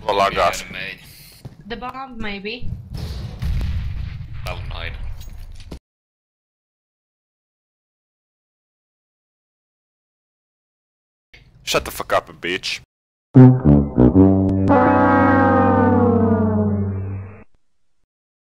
or log off? The bomb, maybe. I'll hide. Shut the fuck up, bitch.